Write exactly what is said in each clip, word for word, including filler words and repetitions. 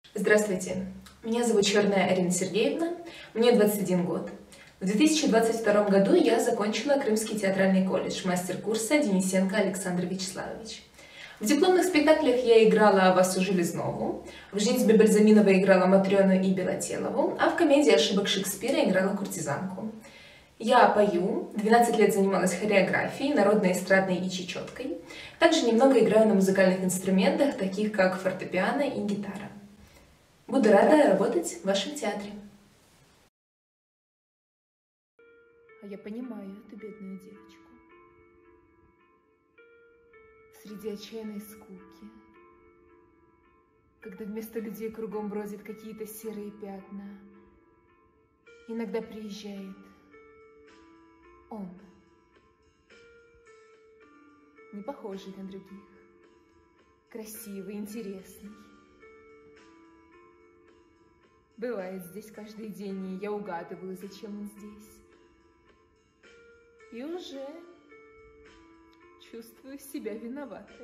Здравствуйте, меня зовут Черная Арина Сергеевна, мне двадцать один год. В две тысячи двадцать втором году я закончила Крымский театральный колледж мастер-курса Денисенко Александр Вячеславович. В дипломных спектаклях я играла Васю Железнову, в «Женитьбе Бальзаминова» играла Матрёну и Белотелову, а в комедии «Ошибок Шекспира» играла куртизанку. Я пою, двенадцать лет занималась хореографией, народной, эстрадной и чечеткой. Также немного играю на музыкальных инструментах, таких как фортепиано и гитара. Буду рада работать в вашем театре. А я понимаю эту бедную девочку. Среди отчаянной скуки, когда вместо людей кругом бродят какие-то серые пятна, иногда приезжает он, не похожий на других, красивый, интересный. Бывает здесь каждый день, и я угадываю, зачем он здесь. И уже чувствую себя виноватой.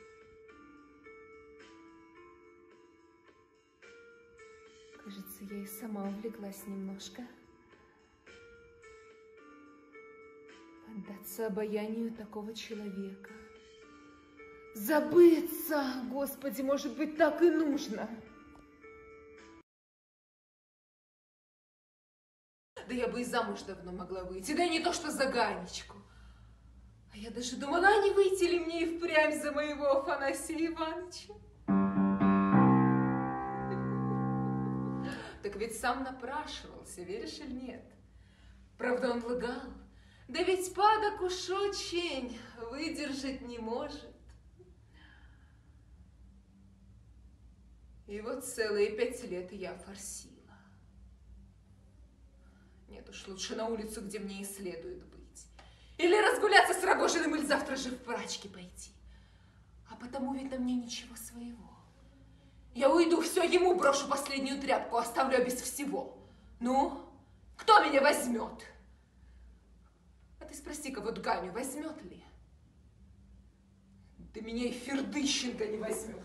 Кажется, я и сама увлеклась немножко. Поддаться обаянию такого человека. Забыться, Господи, может быть, так и нужно. Да я бы и замуж давно могла выйти, да не то что за Ганечку. А я даже думала, а не выйти ли мне и впрямь за моего Афанасия Ивановича. Так ведь сам напрашивался, веришь или нет? Правда, он лгал. Да ведь падок уж очень выдержать не может. И вот целые пять лет я форсила. Нет уж, лучше на улицу, где мне и следует быть. Или разгуляться с Рогожиным, или завтра же в прачки пойти. А потому ведь на мне ничего своего. Я уйду, все ему брошу последнюю тряпку, оставлю без всего. Ну, кто меня возьмет? А ты спроси-ка вот Ганю, возьмет ли? Да меня и Фердыщенко не возьмет.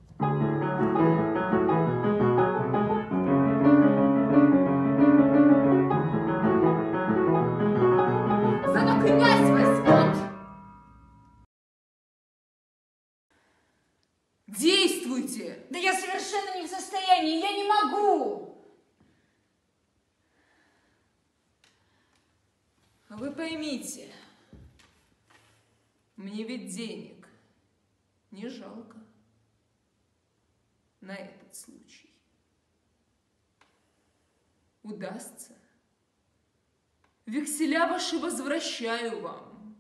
Князь возьмет. Действуйте! Да я совершенно не в состоянии, я не могу! Вы поймите, мне ведь денег не жалко на этот случай. Удастся. Векселя ваши возвращаю вам.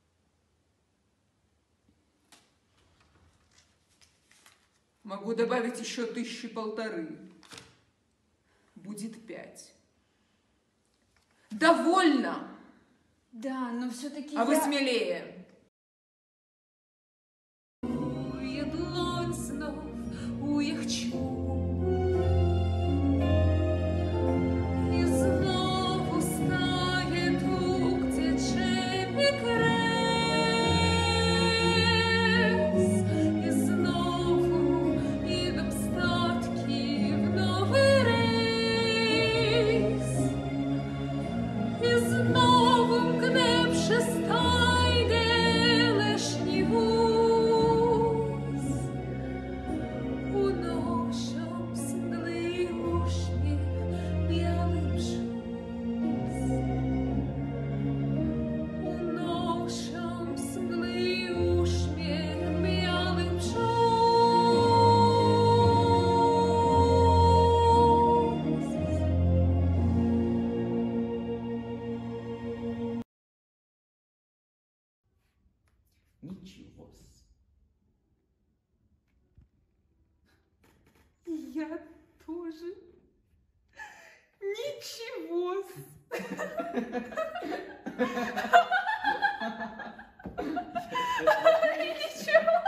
Могу добавить еще тысячи полторы. Будет пять. Довольно! Да, но все-таки А я... вы смелее. Ничего-с. Я тоже. Ничего-с. Ничего.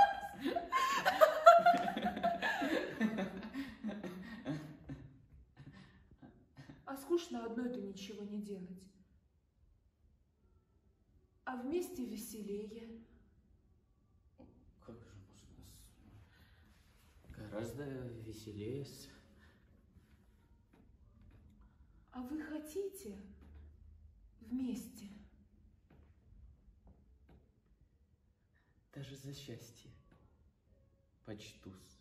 А скучно одной-то ничего не делать. А вместе веселее. Как же можно гораздо веселее. А вы хотите вместе? Даже за счастье почту-с.